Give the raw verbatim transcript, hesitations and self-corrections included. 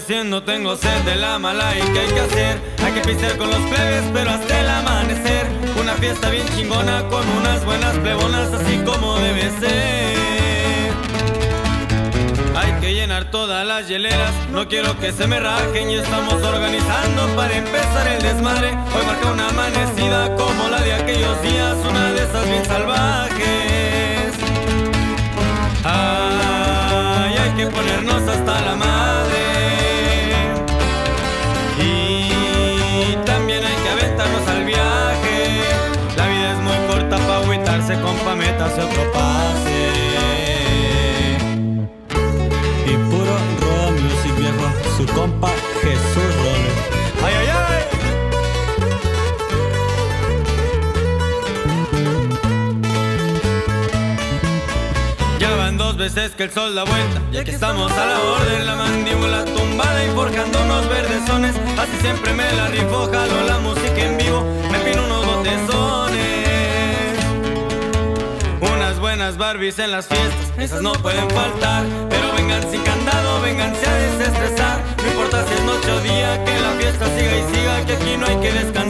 anocheciendo, tengo sed de la mala y ¿qué hay que hacer? Hay que pistear con los plebes, pero hasta el amanecer. Una fiesta bien chingona con unas buenas plebonas, así como debe ser. Hay que llenar todas las hieleras, no quiero que se me rajen y estamos organizando para empezar el desmadre. Hoy marca una amanecida como la de aquellos días, una de esas bien salvajes. Ay, hay que ponernos hasta la madre. Y también hay que aventarnos al viaje. La vida es muy corta pa' agüitarse, compa, métase otro pase. Y puro Roda Music, viejo, su compa Jesús Roller. ¡Ay, ay, ay! Ya van dos veces que el sol da vuelta y aquí estamos a la orden, la mandíbula tumbada y forjándonos verdezones. Así siempre me la rifo, jalo la música en vivo, me pino unos botezones. Unas buenas Barbies en las fiestas, esas no pueden faltar. Pero vengan sin candado, vénganse a desestresar. No importa si es noche o día, que la fiesta siga y siga, que aquí no hay que descansar.